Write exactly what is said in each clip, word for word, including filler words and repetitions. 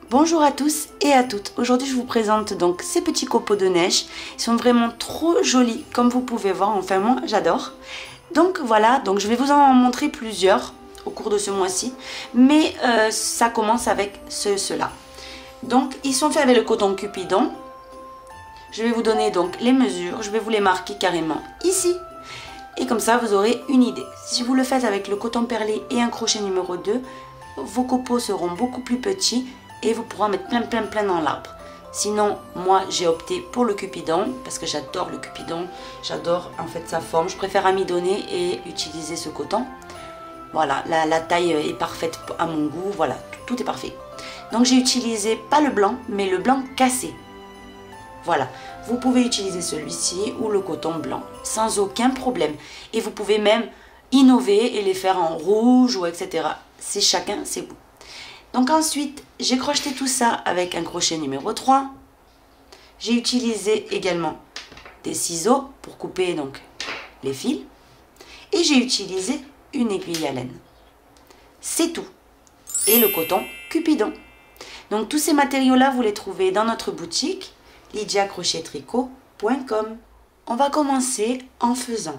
Bonjour à tous et à toutes. Aujourd'hui je vous présente donc ces petits copeaux de neige. Ils sont vraiment trop jolis comme vous pouvez voir. Enfin moi j'adore. Donc voilà, donc je vais vous en montrer plusieurs au cours de ce mois-ci. Mais euh, ça commence avec ce, ceux-là. Donc ils sont faits avec le coton Cupidon. Je vais vous donner donc les mesures. Je vais vous les marquer carrément ici. Et comme ça vous aurez une idée. Si vous le faites avec le coton perlé et un crochet numéro deux, vos copeaux seront beaucoup plus petits. Et vous pourrez en mettre plein plein plein dans l'arbre. Sinon, moi j'ai opté pour le Cupidon parce que j'adore le Cupidon. J'adore en fait sa forme. Je préfère amidonner et utiliser ce coton. Voilà, la, la taille est parfaite à mon goût. Voilà, tout, tout est parfait. Donc j'ai utilisé pas le blanc, mais le blanc cassé. Voilà, vous pouvez utiliser celui-ci ou le coton blanc sans aucun problème. Et vous pouvez même innover et les faire en rouge ou et cetera. C'est chacun ses goûts. Donc ensuite, j'ai crocheté tout ça avec un crochet numéro trois. J'ai utilisé également des ciseaux pour couper donc les fils. Et j'ai utilisé une aiguille à laine. C'est tout. Et le coton Cupidon. Donc tous ces matériaux-là, vous les trouvez dans notre boutique lydia crochet tricot point com. On va commencer en faisant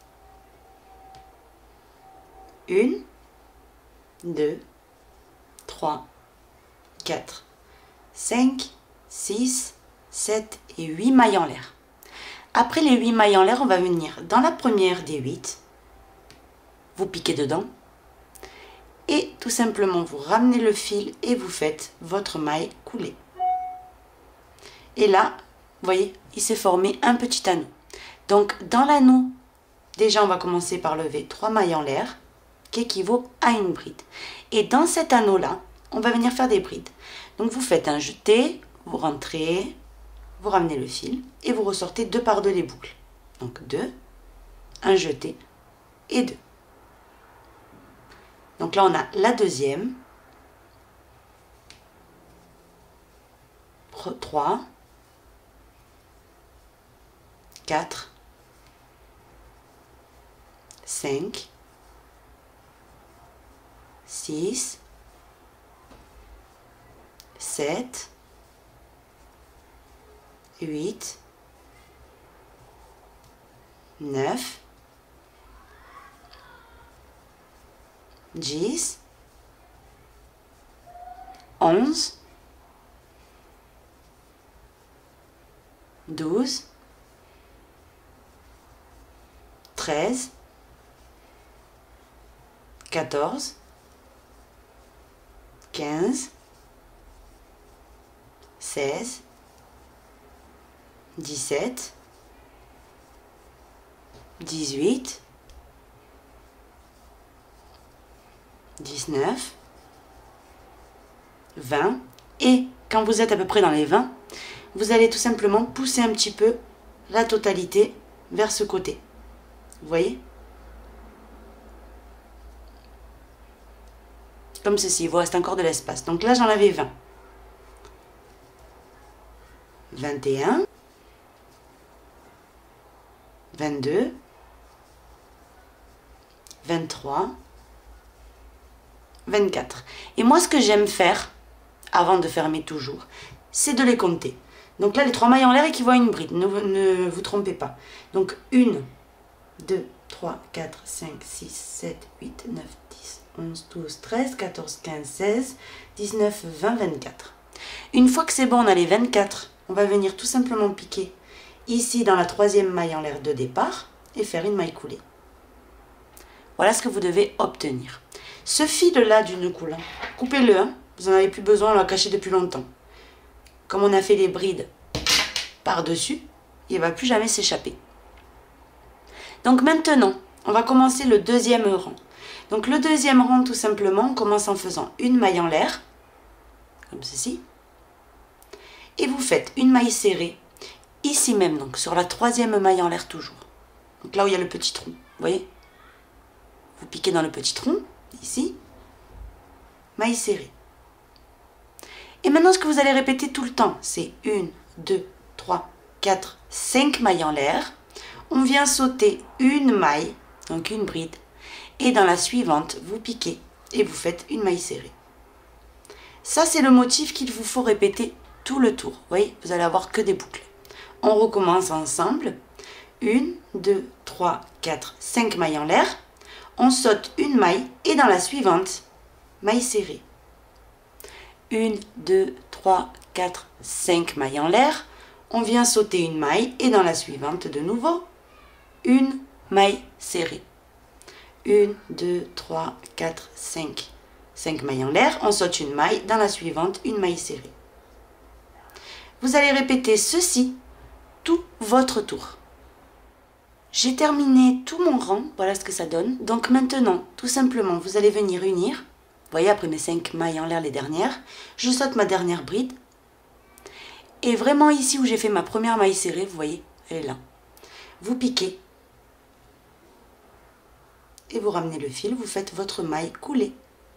une, deux, trois, quatre, cinq, six, sept et huit mailles en l'air. Après les huit mailles en l'air, on va venir dans la première des huit, vous piquez dedans et tout simplement vous ramenez le fil et vous faites votre maille coulée. Et là, vous voyez, il s'est formé un petit anneau. Donc dans l'anneau, déjà on va commencer par lever trois mailles en l'air qui équivaut à une bride. Et dans cet anneau-là, on va venir faire des brides. Donc vous faites un jeté, vous rentrez, vous ramenez le fil et vous ressortez deux par deux les boucles. Donc deux, un jeté et deux. Donc là on a la deuxième, trois, quatre, cinq, six, sept, huit, neuf, dix, onze, douze, treize, quatorze, quinze, seize, dix-sept, dix-huit, dix-neuf, vingt. Et quand vous êtes à peu près dans les vingt, vous allez tout simplement pousser un petit peu la totalité vers ce côté. Vous voyez? Comme ceci, il vous reste encore de l'espace. Donc là, j'en avais vingt. vingt et un, vingt-deux, vingt-trois, vingt-quatre. Et moi, ce que j'aime faire, avant de fermer toujours, c'est de les compter. Donc là, les trois mailles en l'air équivaut à une bride. Ne, ne vous trompez pas. Donc une, deux, trois, quatre, cinq, six, sept, huit, neuf, dix, onze, douze, treize, quatorze, quinze, seize, dix-neuf, vingt, vingt-quatre. Une fois que c'est bon, on a les vingt-quatre. On va venir tout simplement piquer ici dans la troisième maille en l'air de départ et faire une maille coulée. Voilà ce que vous devez obtenir. Ce fil-là du nœud coulant, coupez-le, hein, vous n'en avez plus besoin, on l'a caché depuis longtemps. Comme on a fait les brides par-dessus, il ne va plus jamais s'échapper. Donc maintenant, on va commencer le deuxième rang. Donc le deuxième rang, tout simplement, on commence en faisant une maille en l'air, comme ceci. Et vous faites une maille serrée, ici même, donc sur la troisième maille en l'air toujours. Donc là où il y a le petit trou, vous voyez? Vous piquez dans le petit trou, ici, maille serrée. Et maintenant, ce que vous allez répéter tout le temps, c'est une, deux, trois, quatre, cinq mailles en l'air. On vient sauter une maille, donc une bride, et dans la suivante, vous piquez et vous faites une maille serrée. Ça, c'est le motif qu'il vous faut répéter tout le tour. Vous voyez, vous allez avoir que des boucles. On recommence ensemble. une, deux, trois, quatre, cinq mailles en l'air. On saute une maille et dans la suivante, maille serrée. une, deux, trois, quatre, cinq mailles en l'air. On vient sauter une maille et dans la suivante, de nouveau, une maille serrée. une, deux, trois, quatre, cinq. cinq mailles en l'air, on saute une maille, dans la suivante, une maille serrée. Vous allez répéter ceci tout votre tour. J'ai terminé tout mon rang, voilà ce que ça donne. Donc maintenant, tout simplement, vous allez venir unir. Vous voyez, après mes cinq mailles en l'air, les dernières, je saute ma dernière bride. Et vraiment ici où j'ai fait ma première maille serrée, vous voyez, elle est là. Vous piquez. Et vous ramenez le fil, vous faites votre maille coulée.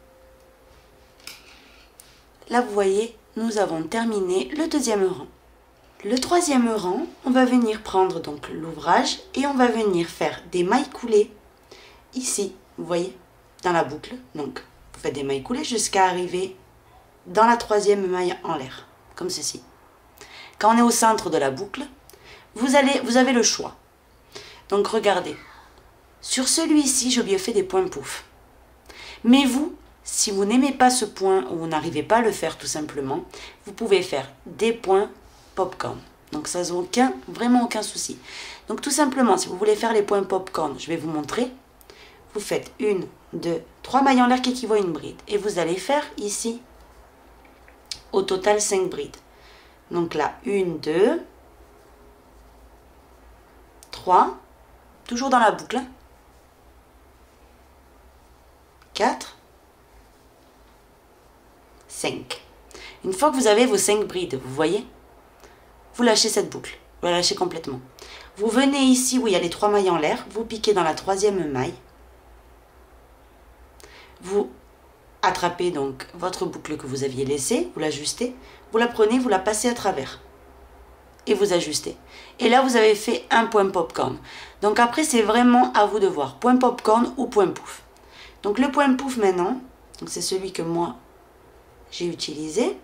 Là, vous voyez, nous avons terminé le deuxième rang. Le troisième rang, on va venir prendre donc l'ouvrage et on va venir faire des mailles coulées ici, vous voyez, dans la boucle. Donc, vous faites des mailles coulées jusqu'à arriver dans la troisième maille en l'air, comme ceci. Quand on est au centre de la boucle, vous, allez, vous avez le choix. Donc, regardez. Sur celui-ci, j'ai bien fait des points pouf. Mais vous, si vous n'aimez pas ce point ou vous n'arrivez pas à le faire tout simplement, vous pouvez faire des points popcorn. Donc ça n'a aucun, vraiment aucun souci. Donc tout simplement, si vous voulez faire les points popcorn, je vais vous montrer. Vous faites une, deux, trois mailles en l'air qui équivaut à une bride. Et vous allez faire ici, au total, cinq brides. Donc là, une, deux, trois, toujours dans la boucle. quatre, cinq. Une fois que vous avez vos cinq brides, vous voyez, vous lâchez cette boucle, vous la lâchez complètement. Vous venez ici où il y a les trois mailles en l'air, vous piquez dans la troisième maille. Vous attrapez donc votre boucle que vous aviez laissée, vous l'ajustez, vous la prenez, vous la passez à travers. Et vous ajustez. Et là, vous avez fait un point popcorn. Donc après, c'est vraiment à vous de voir. Point popcorn ou point pouf. Donc le point pouf maintenant, c'est celui que moi j'ai utilisé.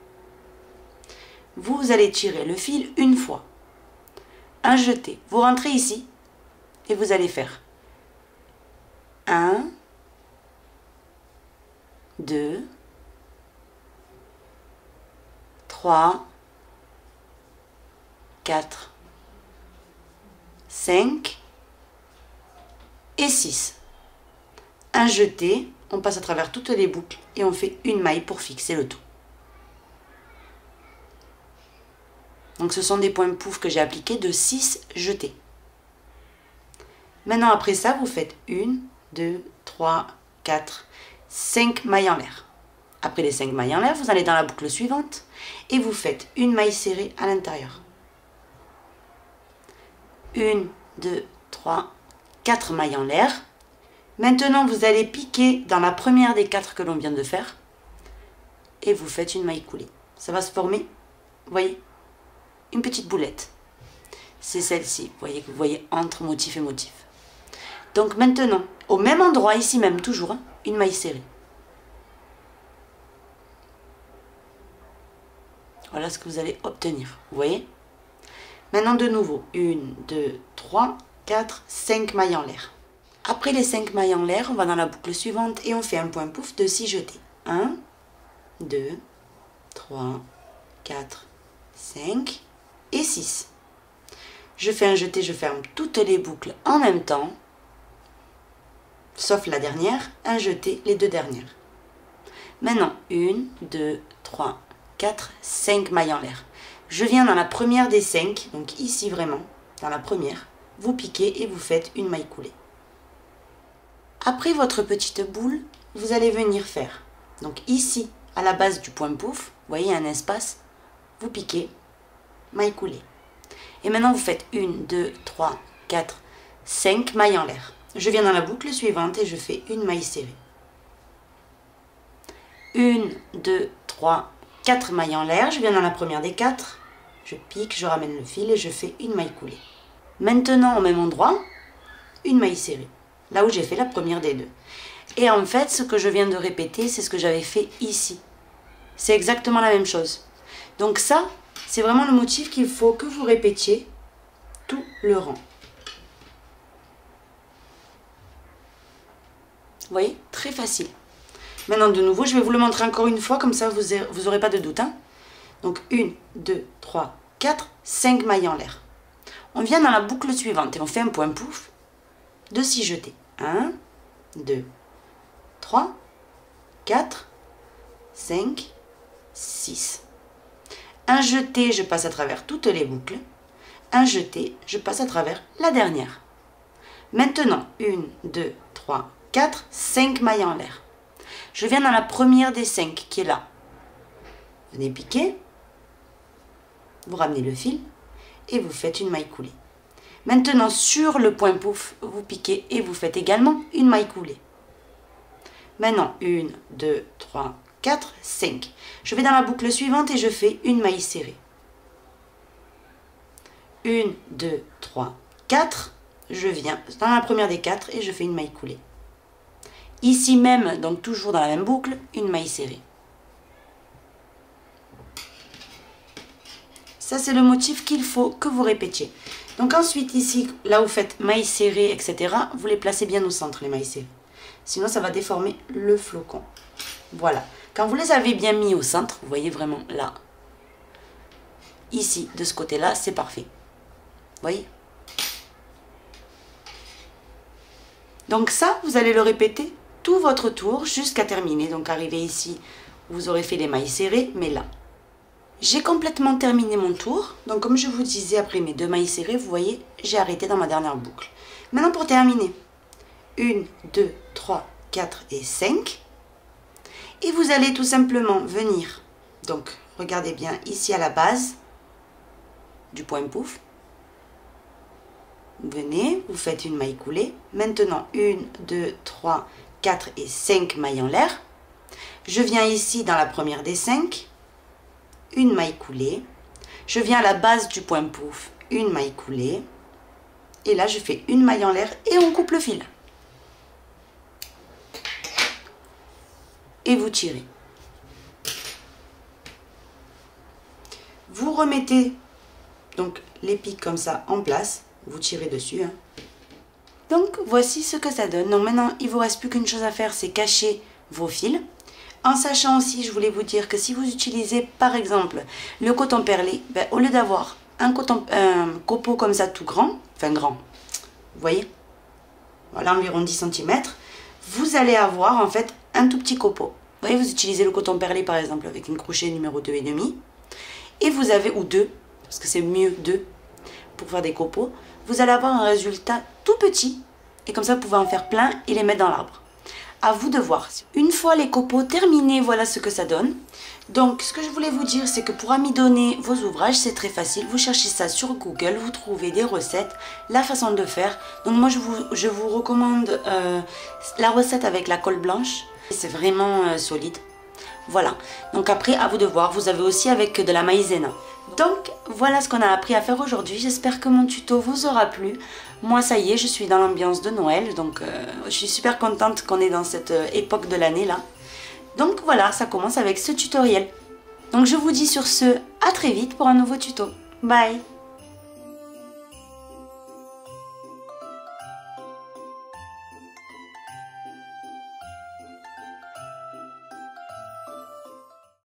Vous allez tirer le fil une fois. Un jeté. Vous rentrez ici et vous allez faire un, deux, trois, quatre, cinq et six. Un jeté, on passe à travers toutes les boucles et on fait une maille pour fixer le tout. Donc ce sont des points pouf que j'ai appliqués de six jetés. Maintenant après ça, vous faites une, deux, trois, quatre, cinq mailles en l'air. Après les cinq mailles en l'air, vous allez dans la boucle suivante et vous faites une maille serrée à l'intérieur. une, deux, trois, quatre mailles en l'air. Maintenant, vous allez piquer dans la première des quatre que l'on vient de faire et vous faites une maille coulée. Ça va se former, vous voyez, une petite boulette. C'est celle-ci, vous voyez, que vous voyez entre motif et motif. Donc maintenant, au même endroit, ici même, toujours, hein, une maille serrée. Voilà ce que vous allez obtenir, vous voyez. Maintenant de nouveau, une, deux, trois, quatre, cinq mailles en l'air. Après les cinq mailles en l'air, on va dans la boucle suivante et on fait un point pouf de six jetés. un, deux, trois, quatre, cinq et six. Je fais un jeté, je ferme toutes les boucles en même temps, sauf la dernière, un jeté, les deux dernières. Maintenant, une, deux, trois, quatre, cinq mailles en l'air. Je viens dans la première des cinq, donc ici vraiment, dans la première, vous piquez et vous faites une maille coulée. Après votre petite boule, vous allez venir faire, donc ici, à la base du point pouf, vous voyez un espace, vous piquez, maille coulée. Et maintenant vous faites une, deux, trois, quatre, cinq mailles en l'air. Je viens dans la boucle suivante et je fais une maille serrée. une, deux, trois, quatre mailles en l'air, je viens dans la première des quatre, je pique, je ramène le fil et je fais une maille coulée. Maintenant au même endroit, une maille serrée, là où j'ai fait la première des deux. Et en fait, ce que je viens de répéter, c'est ce que j'avais fait ici. c'est exactement la même chose. Donc ça, c'est vraiment le motif qu'il faut que vous répétiez tout le rang. Vous voyez, très facile. Maintenant, de nouveau, je vais vous le montrer encore une fois, comme ça, vous n'aurez pas de doute. Hein. Donc, une, deux, trois, quatre, cinq mailles en l'air. On vient dans la boucle suivante et on fait un point pouf de six jetés. un, deux, trois, quatre, cinq, six. Un jeté, je passe à travers toutes les boucles. Un jeté, je passe à travers la dernière. Maintenant, une, deux, trois, quatre, cinq mailles en l'air. Je viens dans la première des cinq qui est là. Venez piquer. Vous ramenez le fil et vous faites une maille coulée. Maintenant, sur le point pouf, vous piquez et vous faites également une maille coulée. Maintenant, une, deux, trois, quatre, cinq. Je vais dans la boucle suivante et je fais une maille serrée. une, deux, trois, quatre. Je viens dans la première des quatre et je fais une maille coulée. Ici même, donc toujours dans la même boucle, une maille serrée. Ça, c'est le motif qu'il faut que vous répétiez. Donc ensuite, ici, là où vous faites maille serrée, et cetera, vous les placez bien au centre, les mailles serrées. Sinon, ça va déformer le flocon. Voilà. Quand vous les avez bien mis au centre, vous voyez vraiment là, ici, de ce côté-là, c'est parfait. Vous voyez? Donc ça, vous allez le répéter tout votre tour jusqu'à terminer. Donc arrivé ici, vous aurez fait les mailles serrées, mais là. J'ai complètement terminé mon tour. Donc comme je vous disais, après mes deux mailles serrées, vous voyez, j'ai arrêté dans ma dernière boucle. Maintenant pour terminer, une, deux, trois, quatre et cinq. Et vous allez tout simplement venir, donc regardez bien ici à la base du point pouf. Venez, vous faites une maille coulée. Maintenant, une, deux, trois, quatre et cinq mailles en l'air. Je viens ici dans la première des cinq, une maille coulée. Je viens à la base du point pouf, une maille coulée. Et là, je fais une maille en l'air et on coupe le fil. Et vous tirez. Vous remettez donc les pics comme ça en place. Vous tirez dessus. Hein. Donc, voici ce que ça donne. Donc, maintenant, il ne vous reste plus qu'une chose à faire, c'est cacher vos fils. En sachant aussi, je voulais vous dire que si vous utilisez, par exemple, le coton perlé, ben, au lieu d'avoir un, coton, un copeau comme ça tout grand, enfin grand, vous voyez, voilà, environ dix centimètres, vous allez avoir, en fait, un tout petit copeau. Vous voyez, vous utilisez le coton perlé, par exemple, avec une crochet numéro deux et demi, et vous avez, ou deux, parce que c'est mieux deux, pour faire des copeaux, vous allez avoir un résultat tout petit et comme ça vous pouvez en faire plein et les mettre dans l'arbre. À vous de voir. Une fois les copeaux terminés, voilà ce que ça donne. Donc ce que je voulais vous dire, c'est que pour amidonner vos ouvrages, c'est très facile. Vous cherchez ça sur Google, vous trouvez des recettes, la façon de faire. Donc moi je vous, je vous recommande euh, la recette avec la colle blanche. C'est vraiment euh, solide. Voilà. Donc après, à vous de voir. Vous avez aussi avec de la maïzena. Donc voilà ce qu'on a appris à faire aujourd'hui. J'espère que mon tuto vous aura plu. Moi ça y est, je suis dans l'ambiance de Noël. Donc euh, je suis super contente qu'on est dans cette euh, époque de l'année là. Donc voilà, ça commence avec ce tutoriel. Donc je vous dis sur ce, à très vite pour un nouveau tuto. Bye!